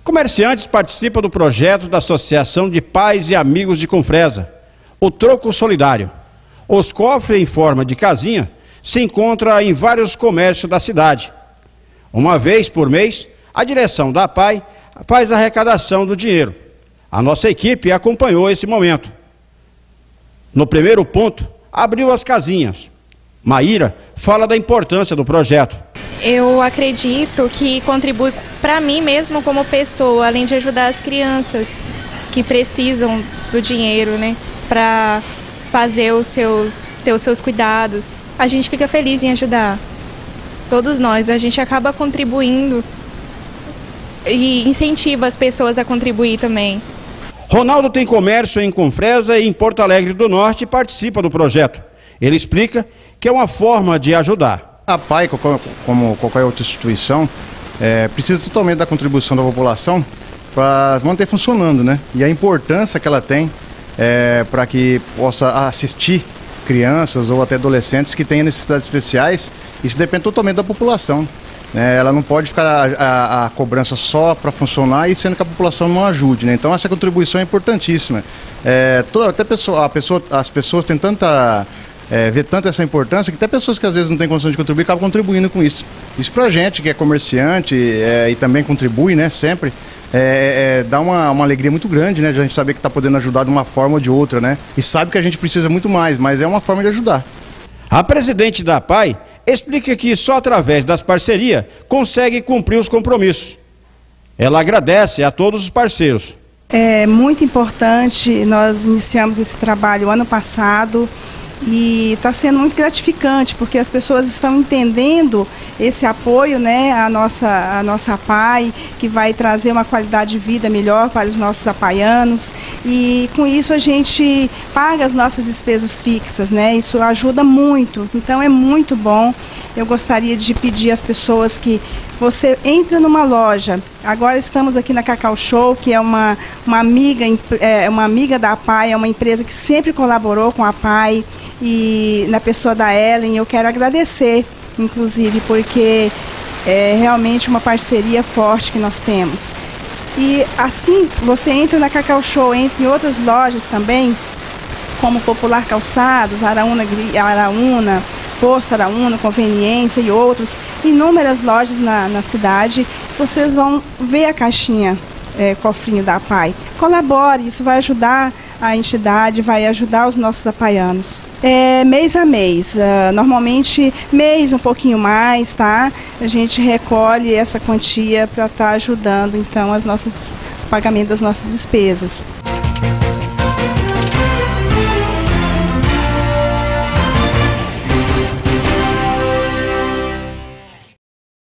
Comerciantes participam do projeto da Associação de Pais e Amigos de Confresa, o Troco Solidário. Os cofres em forma de casinha se encontram em vários comércios da cidade. Uma vez por mês, a direção da APAI faz a arrecadação do dinheiro. A nossa equipe acompanhou esse momento. No primeiro ponto, abriu as casinhas. Maíra fala da importância do projeto. Eu acredito que contribui para mim mesmo como pessoa, além de ajudar as crianças que precisam do dinheiro, né, para fazer ter os seus cuidados. A gente fica feliz em ajudar. Todos nós, a gente acaba contribuindo e incentiva as pessoas a contribuir também. Ronaldo tem comércio em Confresa e em Porto Alegre do Norte e participa do projeto. Ele explica que é uma forma de ajudar. A APAI, como qualquer outra instituição, precisa totalmente da contribuição da população para manter funcionando, né? E a importância que ela tem para que possa assistir crianças ou até adolescentes que tenham necessidades especiais, isso depende totalmente da população. Ela não pode ficar a cobrança só para funcionar e sendo que a população não ajude, né? Então essa contribuição é importantíssima. As pessoas têm vê tanto essa importância que até pessoas que às vezes não têm condição de contribuir acabam contribuindo com isso. Isso pra gente que é comerciante e também contribui, né, sempre, dá uma alegria muito grande, né, de a gente saber que está podendo ajudar de uma forma ou de outra, né, e sabe que a gente precisa muito mais, mas é uma forma de ajudar. A presidente da APAI explica que só através das parcerias consegue cumprir os compromissos. Ela agradece a todos os parceiros. É muito importante, nós iniciamos esse trabalho ano passado, e está sendo muito gratificante, porque as pessoas estão entendendo esse apoio, né, à nossa APAI, que vai trazer uma qualidade de vida melhor para os nossos apaianos, e com isso a gente paga as nossas despesas fixas, né, isso ajuda muito, então é muito bom. Eu gostaria de pedir às pessoas que você entre numa loja. Agora estamos aqui na Cacau Show, que é uma amiga da APAI, é uma empresa que sempre colaborou com a APAI, e na pessoa da Ellen eu quero agradecer, inclusive, porque é realmente uma parceria forte que nós temos. E assim, você entra na Cacau Show, entra em outras lojas também, como Popular Calçados, Araúna, Posto Araúna, Conveniência e outros, inúmeras lojas na cidade, vocês vão ver a caixinha cofrinho da APAI. Colabore, isso vai ajudar a entidade, vai ajudar os nossos apaianos. Mês a mês, normalmente mês um pouquinho mais, tá? A gente recolhe essa quantia para estar ajudando então o pagamento das nossas despesas.